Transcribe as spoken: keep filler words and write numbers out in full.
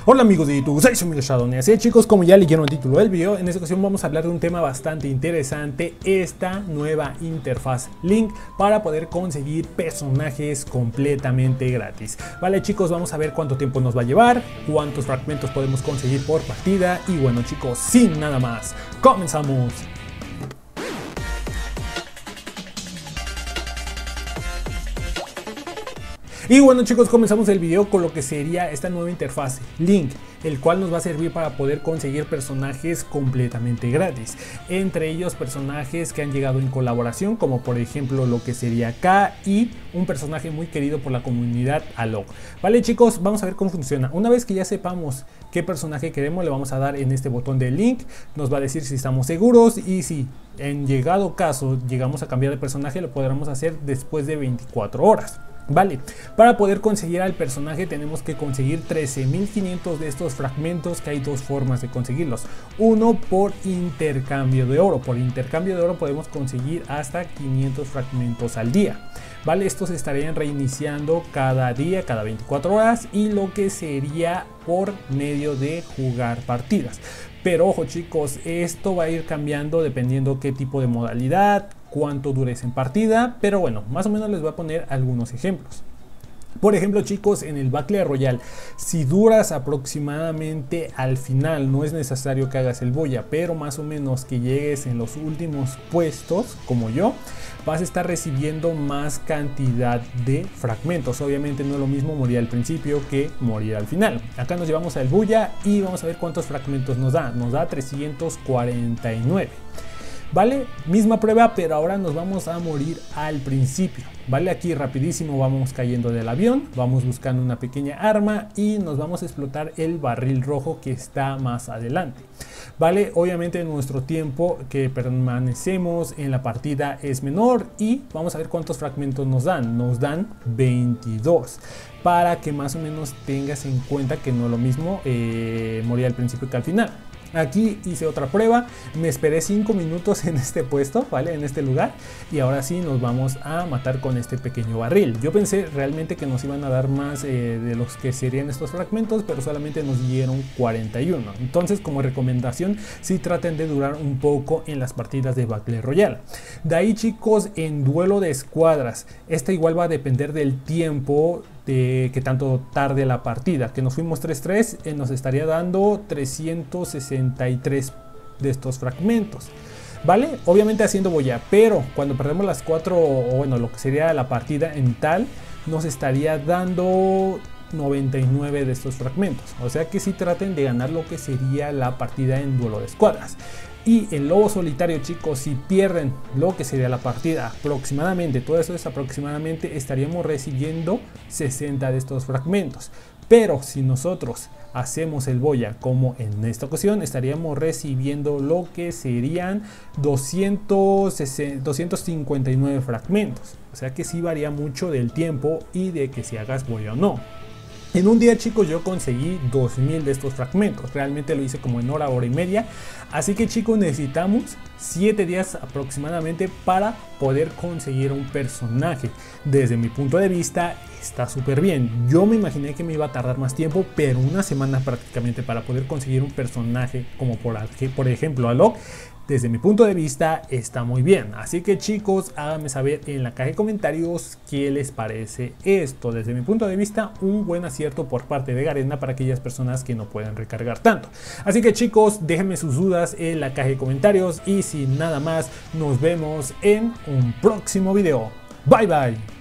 Hola amigos de YouTube, soy su amigo Shadowne. Así chicos, como ya leyeron el título del video, en esta ocasión vamos a hablar de un tema bastante interesante, esta nueva interfaz Link para poder conseguir personajes completamente gratis. Vale chicos, vamos a ver cuánto tiempo nos va a llevar, cuántos fragmentos podemos conseguir por partida y bueno chicos, sin nada más, comenzamos. Y bueno chicos, comenzamos el video con lo que sería esta nueva interfaz Link, el cual nos va a servir para poder conseguir personajes completamente gratis, entre ellos personajes que han llegado en colaboración, como por ejemplo lo que sería K y un personaje muy querido por la comunidad, Alok. Vale chicos, vamos a ver cómo funciona. Una vez que ya sepamos qué personaje queremos, le vamos a dar en este botón de Link, nos va a decir si estamos seguros y si en llegado caso llegamos a cambiar de personaje, lo podremos hacer después de veinticuatro horas. Vale, para poder conseguir al personaje tenemos que conseguir trece mil quinientos de estos fragmentos, que hay dos formas de conseguirlos. Uno por intercambio de oro, por intercambio de oro podemos conseguir hasta quinientos fragmentos al día. Vale, estos estarían reiniciando cada día, cada veinticuatro horas, y lo que sería por medio de jugar partidas. Pero ojo chicos, esto va a ir cambiando dependiendo qué tipo de modalidad, cuánto dures en partida, pero bueno, más o menos les voy a poner algunos ejemplos. Por ejemplo chicos, en el Battle Royale, si duras aproximadamente al final, no es necesario que hagas el boya, pero más o menos que llegues en los últimos puestos, como yo, vas a estar recibiendo más cantidad de fragmentos. Obviamente no es lo mismo morir al principio que morir al final. Acá nos llevamos al boya y vamos a ver cuántos fragmentos nos da. Nos da trescientos cuarenta y nueve. Vale, misma prueba, pero ahora nos vamos a morir al principio. Vale, aquí rapidísimo vamos cayendo del avión, vamos buscando una pequeña arma y nos vamos a explotar el barril rojo que está más adelante. Vale, obviamente nuestro tiempo que permanecemos en la partida es menor y vamos a ver cuántos fragmentos nos dan. Nos dan veintidós, para que más o menos tengas en cuenta que no es lo mismo eh, morir al principio que al final. Aquí hice otra prueba, me esperé cinco minutos en este puesto, ¿vale? En este lugar, y ahora sí nos vamos a matar con este pequeño barril. Yo pensé realmente que nos iban a dar más eh, de los que serían estos fragmentos, pero solamente nos dieron cuarenta y uno. Entonces, como recomendación, sí traten de durar un poco en las partidas de Battle Royale. De ahí chicos, en duelo de escuadras, esta igual va a depender del tiempo de que tanto tarde la partida. Que nos fuimos tres tres, eh, nos estaría dando trescientos sesenta y tres de estos fragmentos. Vale, obviamente haciendo boya, pero cuando perdemos las cuatro, o bueno, lo que sería la partida en tal, nos estaría dando noventa y nueve de estos fragmentos. O sea que sí traten de ganar lo que sería la partida en duelo de escuadras. Y en lobo solitario chicos, si pierden lo que sería la partida aproximadamente, todo eso es aproximadamente, estaríamos recibiendo sesenta de estos fragmentos. Pero si nosotros hacemos el boya como en esta ocasión, estaríamos recibiendo lo que serían doscientos cincuenta y nueve fragmentos. O sea que sí varía mucho del tiempo y de que si hagas boya o no. En un día chicos yo conseguí dos mil de estos fragmentos, realmente lo hice como en hora, hora y media, así que chicos necesitamos siete días aproximadamente para poder conseguir un personaje. Desde mi punto de vista está súper bien, yo me imaginé que me iba a tardar más tiempo, pero una semana prácticamente para poder conseguir un personaje como por, por ejemplo Alok. Desde mi punto de vista está muy bien, así que chicos háganme saber en la caja de comentarios qué les parece esto. Desde mi punto de vista un buen acierto por parte de Garena para aquellas personas que no pueden recargar tanto. Así que chicos déjenme sus dudas en la caja de comentarios y sin nada más nos vemos en un próximo video. Bye bye.